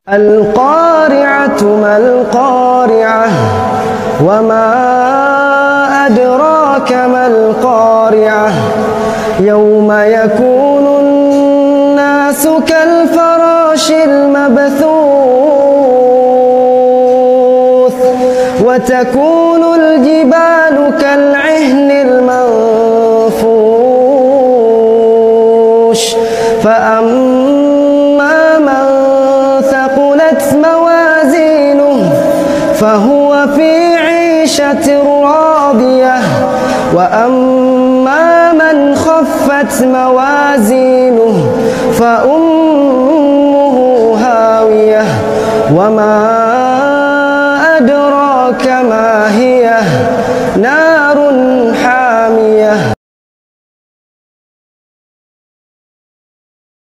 القارعة ما القارعة وما أدراك ما القارعة يوم يكون الناس كالفراش المبثوث وتكون الجبال كالعهن المنفوش فأما من ثقلت موازينه فهو في عيشة راضية وأما من خفت موازينه فأمه هاوية وما أدراك ما هي